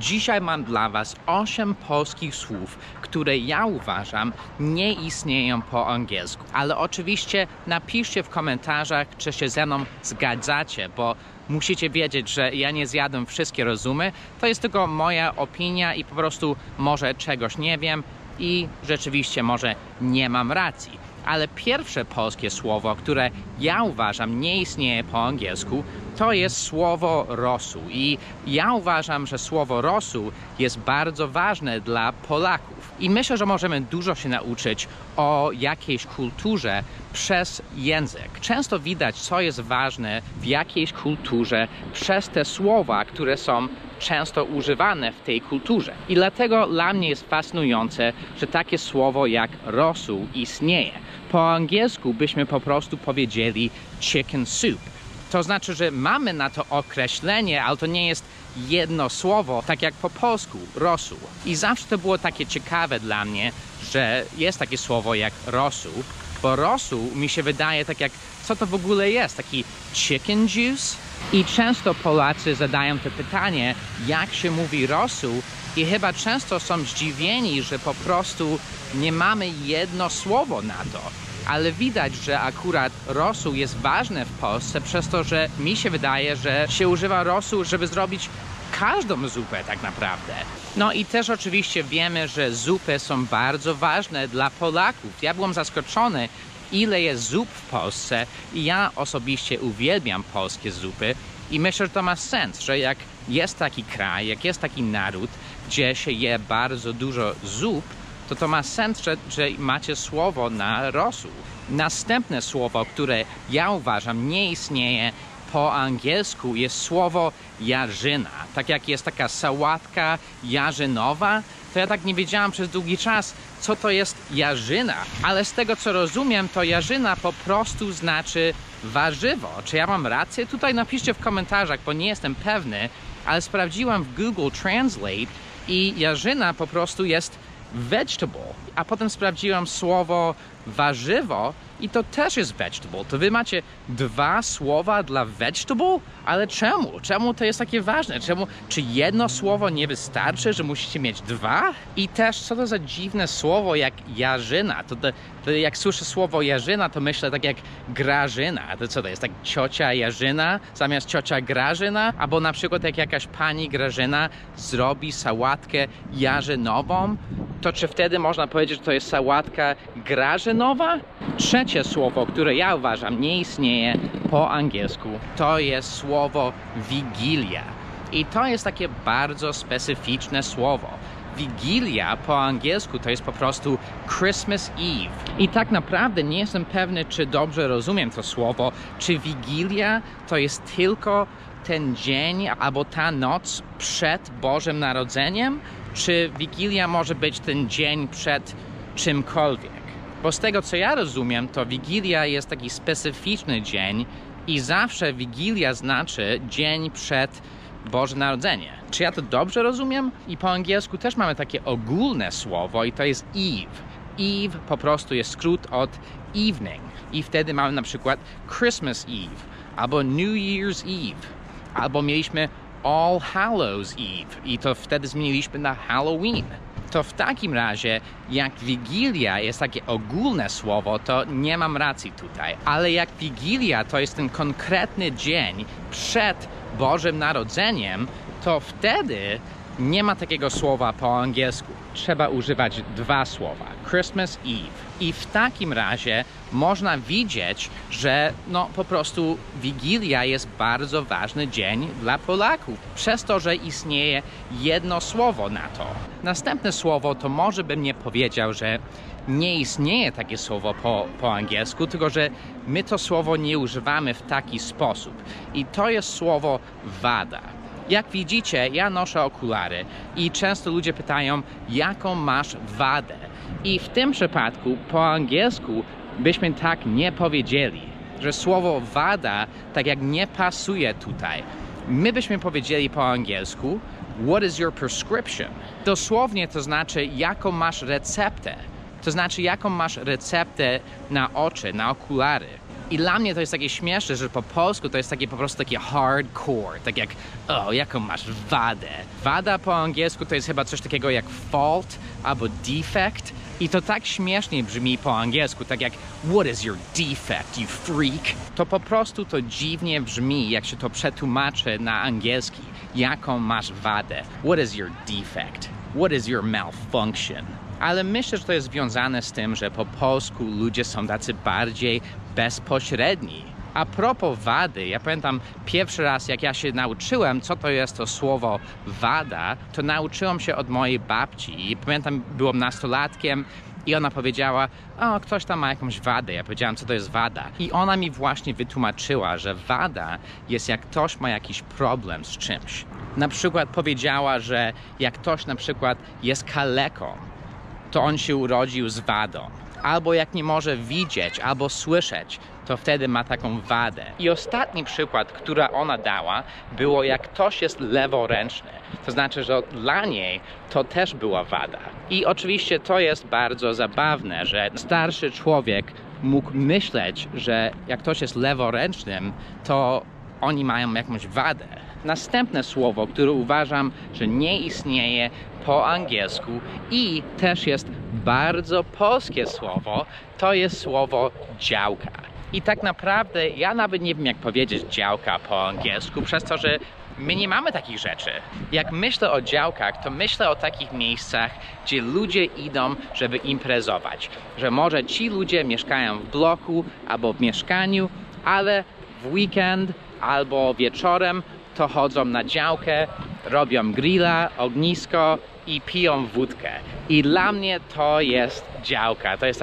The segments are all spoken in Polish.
Dzisiaj mam dla Was 8 polskich słów, które ja uważam nie istnieją po angielsku. Ale oczywiście napiszcie w komentarzach, czy się ze mną zgadzacie, bo musicie wiedzieć, że ja nie zjadłem wszystkie rozumy. To jest tylko moja opinia i po prostu może czegoś nie wiem i rzeczywiście może nie mam racji. Ale pierwsze polskie słowo, które ja uważam nie istnieje po angielsku, to jest słowo rosół. I ja uważam, że słowo rosół jest bardzo ważne dla Polaków. I myślę, że możemy dużo się nauczyć o jakiejś kulturze przez język. Często widać, co jest ważne w jakiejś kulturze przez te słowa, które są często używane w tej kulturze. I dlatego dla mnie jest fascynujące, że takie słowo jak rosół istnieje. Po angielsku byśmy po prostu powiedzieli chicken soup. To znaczy, że mamy na to określenie, ale to nie jest jedno słowo, tak jak po polsku, rosół. I zawsze to było takie ciekawe dla mnie, że jest takie słowo jak rosół, bo rosół mi się wydaje tak jak, co to w ogóle jest? Taki chicken juice? I często Polacy zadają to pytanie, jak się mówi rosół, i chyba często są zdziwieni, że po prostu nie mamy jedno słowo na to. Ale widać, że akurat rosół jest ważny w Polsce przez to, że mi się wydaje, że się używa rosół, żeby zrobić każdą zupę tak naprawdę. No i też oczywiście wiemy, że zupy są bardzo ważne dla Polaków. Ja byłem zaskoczony, ile jest zup w Polsce i ja osobiście uwielbiam polskie zupy i myślę, że to ma sens, że jak jest taki kraj, jak jest taki naród, gdzie się je bardzo dużo zup, to ma sens, że macie słowo na rosół. Następne słowo, które ja uważam nie istnieje po angielsku, jest słowo jarzyna. Tak jak jest taka sałatka jarzynowa, to ja tak nie wiedziałam przez długi czas, co to jest jarzyna. Ale z tego, co rozumiem, to jarzyna po prostu znaczy warzywo. Czy ja mam rację? Tutaj napiszcie w komentarzach, bo nie jestem pewny, ale sprawdziłam w Google Translate i jarzyna po prostu jest vegetable. A potem sprawdziłam słowo warzywo i to też jest vegetable. To wy macie dwa słowa dla vegetable? Ale czemu? Czemu to jest takie ważne? Czy jedno słowo nie wystarczy, że musicie mieć dwa? I też co to za dziwne słowo jak jarzyna? To jak słyszę słowo jarzyna, to myślę tak jak Grażyna. To co to jest? Tak ciocia Jarzyna zamiast ciocia Grażyna? Albo na przykład jak jakaś pani Grażyna zrobi sałatkę jarzynową, to czy wtedy można powiedzieć, że to jest sałatka grażynowa? Trzecie słowo, które ja uważam nie istnieje po angielsku, to jest słowo Wigilia. I to jest takie bardzo specyficzne słowo. Wigilia po angielsku to jest po prostu Christmas Eve. I tak naprawdę nie jestem pewny, czy dobrze rozumiem to słowo. Czy Wigilia to jest tylko ten dzień albo ta noc przed Bożym Narodzeniem? Czy Wigilia może być ten dzień przed czymkolwiek? Bo z tego, co ja rozumiem, to Wigilia jest taki specyficzny dzień i zawsze Wigilia znaczy dzień przed Boże Narodzenie. Czy ja to dobrze rozumiem? I po angielsku też mamy takie ogólne słowo i to jest Eve. Eve po prostu jest skrót od evening. I wtedy mamy na przykład Christmas Eve albo New Year's Eve. Albo mieliśmy All Hallows Eve i to wtedy zmieniliśmy na Halloween. To w takim razie, jak Wigilia jest takie ogólne słowo, to nie mam racji tutaj. Ale jak Wigilia to jest ten konkretny dzień przed Bożym Narodzeniem, to wtedy nie ma takiego słowa po angielsku. Trzeba używać dwa słowa. Christmas Eve. I w takim razie można widzieć, że po prostu Wigilia jest bardzo ważny dzień dla Polaków. Przez to, że istnieje jedno słowo na to. Następne słowo to może bym nie powiedział, że nie istnieje takie słowo po angielsku, tylko że my to słowo nie używamy w taki sposób. I to jest słowo wada. Jak widzicie, ja noszę okulary i często ludzie pytają, jaką masz wadę. I w tym przypadku po angielsku byśmy tak nie powiedzieli, że słowo wada tak jak nie pasuje tutaj. My byśmy powiedzieli po angielsku, what is your prescription? Dosłownie to znaczy, jaką masz receptę. To znaczy, jaką masz receptę na oczy, na okulary. I dla mnie to jest takie śmieszne, że po polsku to jest takie po prostu takie hardcore, tak jak, o, jaką masz wadę. Wada po angielsku to jest chyba coś takiego jak fault albo defect. I to tak śmiesznie brzmi po angielsku, tak jak what is your defect, you freak? To po prostu to dziwnie brzmi, jak się to przetłumaczy na angielski. Jaką masz wadę? What is your defect? What is your malfunction? Ale myślę, że to jest związane z tym, że po polsku ludzie są tacy bardziej bezpośredni. A propos wady, ja pamiętam pierwszy raz, jak ja się nauczyłem, co to jest to słowo wada, to nauczyłem się od mojej babci. I pamiętam, byłem nastolatkiem i ona powiedziała, o, ktoś tam ma jakąś wadę. Ja powiedziałem, co to jest wada. I ona mi właśnie wytłumaczyła, że wada jest jak ktoś ma jakiś problem z czymś. Na przykład powiedziała, że jak ktoś na przykład jest kaleką, to on się urodził z wadą. Albo jak nie może widzieć, albo słyszeć, to wtedy ma taką wadę. I ostatni przykład, który ona dała, było jak ktoś jest leworęczny. To znaczy, że dla niej to też była wada. I oczywiście to jest bardzo zabawne, że starszy człowiek mógł myśleć, że jak ktoś jest leworęcznym, to oni mają jakąś wadę. Następne słowo, które uważam, że nie istnieje po angielsku i też jest bardzo polskie słowo, to jest słowo działka. I tak naprawdę ja nawet nie wiem, jak powiedzieć działka po angielsku, przez to, że my nie mamy takich rzeczy. Jak myślę o działkach, to myślę o takich miejscach, gdzie ludzie idą, żeby imprezować. Że może ci ludzie mieszkają w bloku albo w mieszkaniu, ale w weekend albo wieczorem to chodzą na działkę, robią grilla, ognisko i piją wódkę. I dla mnie to jest działka. To jest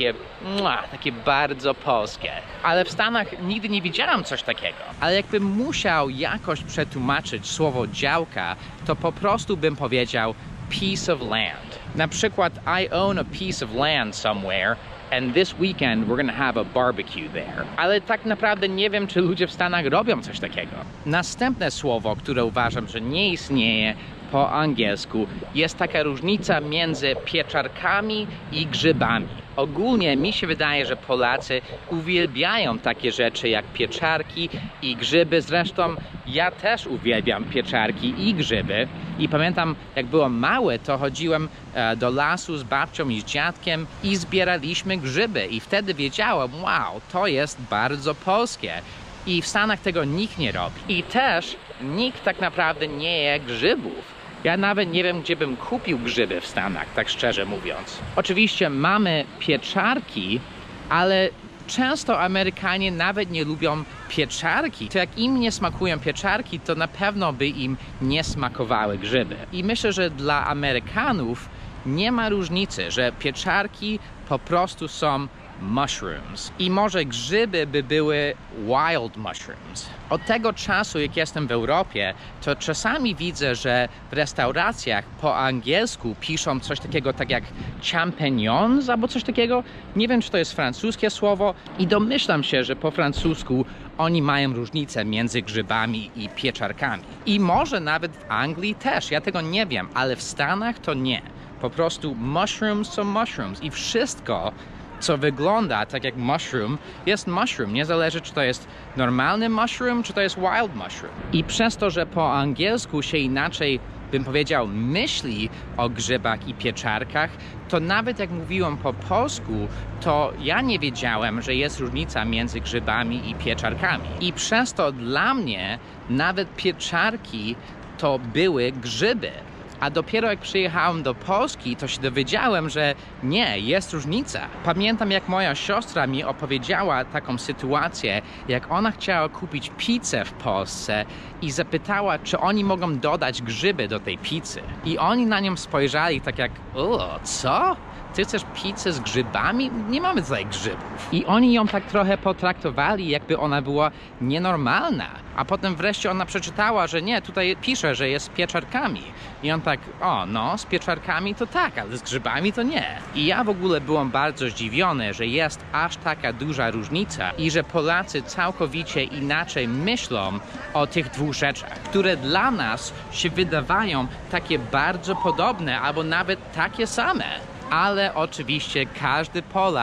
takie bardzo polskie. Ale w Stanach nigdy nie widziałem coś takiego. Ale jakbym musiał jakoś przetłumaczyć słowo działka, to po prostu bym powiedział piece of land. Na przykład I own a piece of land somewhere and this weekend we're gonna have a barbecue there. Ale tak naprawdę nie wiem, czy ludzie w Stanach robią coś takiego. Następne słowo, które uważam, że nie istnieje po angielsku, jest taka różnica między pieczarkami i grzybami. Ogólnie mi się wydaje, że Polacy uwielbiają takie rzeczy jak pieczarki i grzyby. Zresztą ja też uwielbiam pieczarki i grzyby. I pamiętam, jak byłem mały, to chodziłem do lasu z babcią i z dziadkiem i zbieraliśmy grzyby. I wtedy wiedziałem, wow, to jest bardzo polskie. I w Stanach tego nikt nie robi. I też nikt tak naprawdę nie je grzybów. Ja nawet nie wiem, gdzie bym kupił grzyby w Stanach, tak szczerze mówiąc. Oczywiście mamy pieczarki, ale często Amerykanie nawet nie lubią pieczarki. To jak im nie smakują pieczarki, to na pewno by im nie smakowały grzyby. I myślę, że dla Amerykanów nie ma różnicy, że pieczarki po prostu są mushrooms. I może grzyby by były wild mushrooms. Od tego czasu, jak jestem w Europie, to czasami widzę, że w restauracjach po angielsku piszą coś takiego tak jak champignons albo coś takiego. Nie wiem, czy to jest francuskie słowo i domyślam się, że po francusku oni mają różnicę między grzybami i pieczarkami. I może nawet w Anglii też, ja tego nie wiem, ale w Stanach to nie. Po prostu mushrooms są mushrooms i wszystko, co wygląda tak jak mushroom, jest mushroom. Nie zależy, czy to jest normalny mushroom, czy to jest wild mushroom. I przez to, że po angielsku się inaczej, bym powiedział, myśli o grzybach i pieczarkach, to nawet jak mówiłem po polsku, to ja nie wiedziałem, że jest różnica między grzybami i pieczarkami. I przez to dla mnie nawet pieczarki to były grzyby. A dopiero jak przyjechałem do Polski, to się dowiedziałem, że nie, jest różnica. Pamiętam, jak moja siostra mi opowiedziała taką sytuację, jak ona chciała kupić pizzę w Polsce i zapytała, czy oni mogą dodać grzyby do tej pizzy. I oni na nią spojrzeli tak jak, o, co? Ty chcesz pizzę z grzybami? Nie mamy tutaj grzybów. I oni ją tak trochę potraktowali, jakby ona była nienormalna. A potem wreszcie ona przeczytała, że nie, tutaj pisze, że jest z pieczarkami. I on tak, o no, z pieczarkami to tak, ale z grzybami to nie. I ja w ogóle byłem bardzo zdziwiony, że jest aż taka duża różnica i że Polacy całkowicie inaczej myślą o tych dwóch rzeczach, które dla nas się wydawają takie bardzo podobne albo nawet takie same. Ale oczywiście każdy Polak,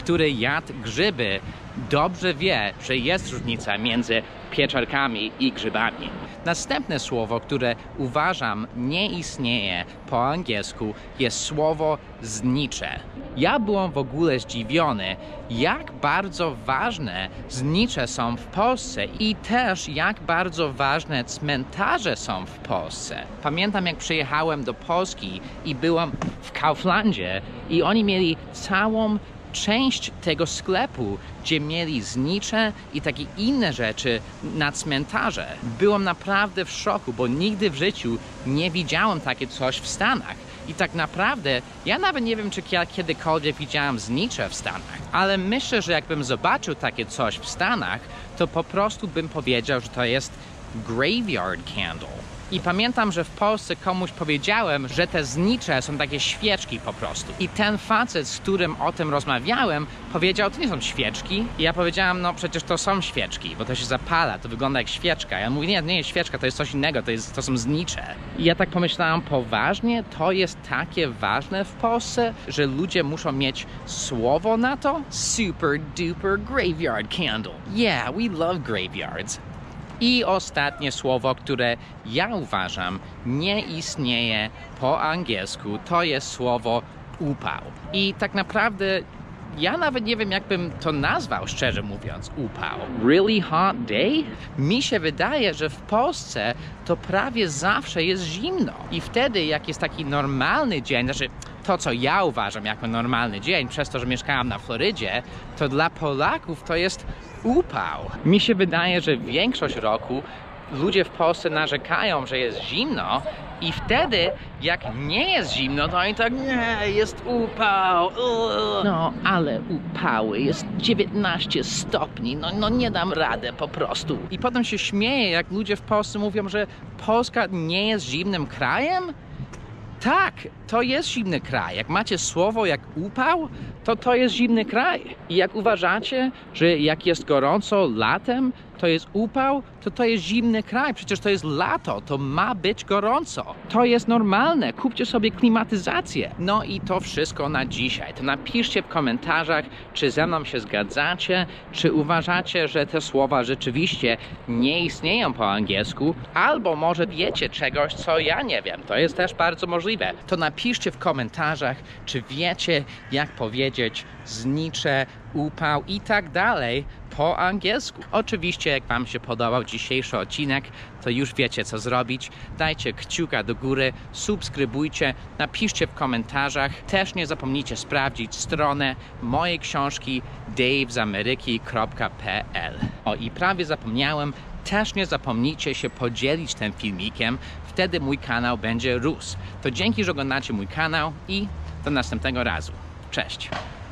który jadł grzyby, dobrze wie, że jest różnica między pieczarkami i grzybami. Następne słowo, które uważam nie istnieje po angielsku, jest słowo znicze. Ja byłem w ogóle zdziwiony, jak bardzo ważne znicze są w Polsce i też jak bardzo ważne cmentarze są w Polsce. Pamiętam, jak przyjechałem do Polski i byłem w Kauflandzie i oni mieli całą część tego sklepu, gdzie mieli znicze i takie inne rzeczy na cmentarze. Byłem naprawdę w szoku, bo nigdy w życiu nie widziałem takie coś w Stanach. I tak naprawdę ja nawet nie wiem, czy kiedykolwiek widziałem znicze w Stanach, ale myślę, że jakbym zobaczył takie coś w Stanach, to po prostu bym powiedział, że to jest graveyard candle. I pamiętam, że w Polsce komuś powiedziałem, że te znicze są takie świeczki po prostu. I ten facet, z którym o tym rozmawiałem, powiedział, to nie są świeczki. I ja powiedziałem, no przecież to są świeczki, bo to się zapala, to wygląda jak świeczka. Ja mówię, nie, to nie jest świeczka, to jest coś innego, to są znicze. I ja tak pomyślałem, poważnie? To jest takie ważne w Polsce, że ludzie muszą mieć słowo na to? Super duper graveyard candle. Yeah, we love graveyards. I ostatnie słowo, które ja uważam nie istnieje po angielsku, to jest słowo upał. I tak naprawdę ja nawet nie wiem, jakbym to nazwał, szczerze mówiąc, upał. Really hot day? Mi się wydaje, że w Polsce to prawie zawsze jest zimno. I wtedy, jak jest taki normalny dzień, znaczy to, co ja uważam jako normalny dzień, przez to, że mieszkałam na Florydzie, to dla Polaków to jest upał. Mi się wydaje, że większość roku ludzie w Polsce narzekają, że jest zimno i wtedy, jak nie jest zimno, to oni tak, nie, jest upał. No, ale upały, jest 19 stopni, no nie dam rady po prostu. I potem się śmieję, jak ludzie w Polsce mówią, że Polska nie jest zimnym krajem. Tak, to jest zimny kraj. Jak macie słowo jak upał, to jest zimny kraj. I jak uważacie, że jak jest gorąco latem, to jest upał, to jest zimny kraj. Przecież to jest lato, to ma być gorąco. To jest normalne. Kupcie sobie klimatyzację. No i to wszystko na dzisiaj. To napiszcie w komentarzach, czy ze mną się zgadzacie, czy uważacie, że te słowa rzeczywiście nie istnieją po angielsku, albo może wiecie czegoś, co ja nie wiem. To jest też bardzo możliwe. To napiszcie w komentarzach, czy wiecie, jak powiedzieć znicze, upał i tak dalej po angielsku. Oczywiście, jak wam się podobał dzisiejszy odcinek, to już wiecie, co zrobić. Dajcie kciuka do góry, subskrybujcie, napiszcie w komentarzach. Też nie zapomnijcie sprawdzić stronę mojej książki davezameryki.pl. O, i prawie zapomniałem, też nie zapomnijcie się podzielić tym filmikiem, wtedy mój kanał będzie rósł. To dzięki, że oglądacie mój kanał i do następnego razu. Cześć!